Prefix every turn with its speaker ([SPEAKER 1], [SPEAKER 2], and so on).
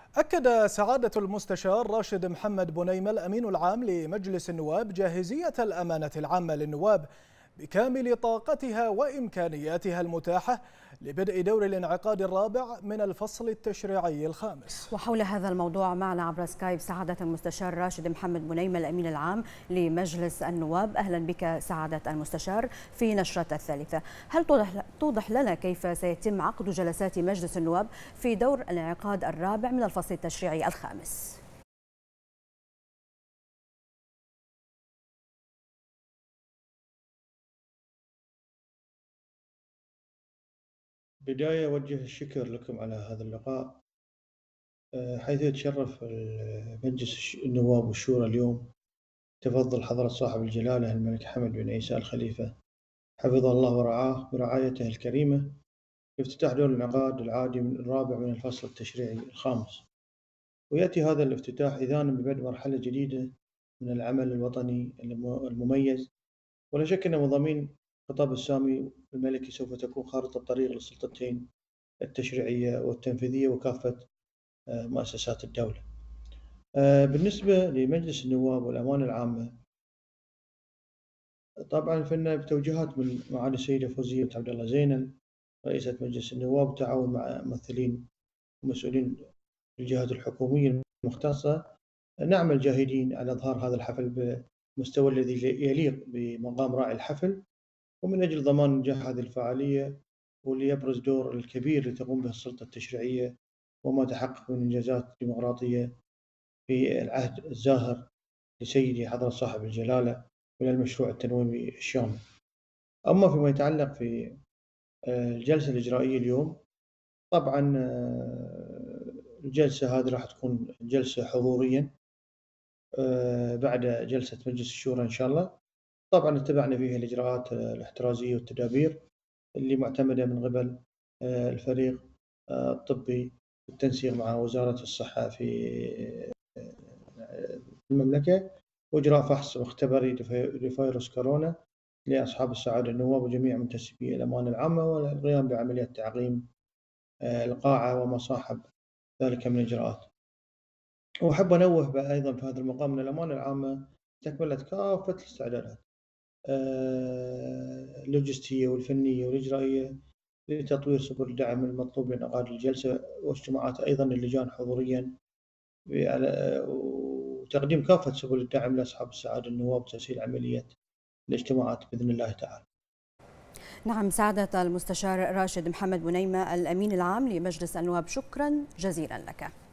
[SPEAKER 1] أكد سعادة المستشار راشد محمد بنيمة الأمين العام لمجلس النواب جاهزية الأمانة العامة للنواب بكامل طاقتها وإمكانياتها المتاحة لبدء دور الانعقاد الرابع من الفصل التشريعي الخامس.
[SPEAKER 2] وحول هذا الموضوع معنا عبر سكايب سعادة المستشار راشد محمد بنيمة الأمين العام لمجلس النواب. أهلا بك سعادة المستشار في نشرة الثالثة. هل توضح لنا كيف سيتم عقد جلسات مجلس النواب في دور الانعقاد الرابع من الفصل التشريعي الخامس؟
[SPEAKER 3] بداية أوجه الشكر لكم على هذا اللقاء، حيث يتشرف مجلس النواب والشورى اليوم تفضل حضرة صاحب الجلالة الملك حمد بن عيسى الخليفة حفظه الله ورعاه برعايته الكريمة لافتتاح دور الانعقاد العادي الرابع من الفصل التشريعي الخامس. ويأتي هذا الافتتاح إذانا ببدء مرحلة جديدة من العمل الوطني المميز، ولا شك أن مضامين الخطاب السامي الملكي سوف تكون خارطة الطريق للسلطتين التشريعية والتنفيذية وكافة مؤسسات الدولة. بالنسبة لمجلس النواب والأمانة العامة، طبعا فإن بتوجيهات من معالي السيدة فوزية بنت عبد الله زينل رئيسة مجلس النواب بالتعاون مع ممثلين ومسؤولين الجهات الحكومية المختصة، نعمل جاهدين على إظهار هذا الحفل بالمستوى الذي يليق بمقام راعي الحفل، ومن أجل ضمان نجاح هذه الفعالية وليبرز دور الكبير اللي تقوم به السلطة التشريعية وما تحقق من إنجازات ديمقراطية في العهد الزاهر لسيدي حضرة صاحب الجلالة من المشروع التنويمي الشامل. أما فيما يتعلق في الجلسة الإجرائية اليوم، طبعا الجلسة هذه راح تكون جلسة حضوريا بعد جلسة مجلس الشورى إن شاء الله. طبعا اتبعنا فيها الإجراءات الاحترازية والتدابير اللي معتمدة من قبل الفريق الطبي بالتنسيق مع وزارة الصحة في المملكة، وإجراء فحص مختبري لفيروس كورونا لأصحاب السعادة النواب وجميع منتسبي الأمانة العامة، والقيام بعملية تعقيم القاعة وما صاحب ذلك من إجراءات. وأحب أنوه أيضا في هذا المقام أن الأمانة العامة استكملت كافة الاستعدادات اللوجستية والفنية والإجرائية لتطوير سبل الدعم المطلوب لانعقاد الجلسة، واجتماعات أيضا اللجان حضوريا وتقديم كافة سبل الدعم لأصحاب السعادة النواب وتسهيل عملية الاجتماعات بإذن الله تعالى.
[SPEAKER 2] نعم، سعادة المستشار راشد محمد بنيمة الأمين العام لمجلس النواب، شكرا جزيلا لك.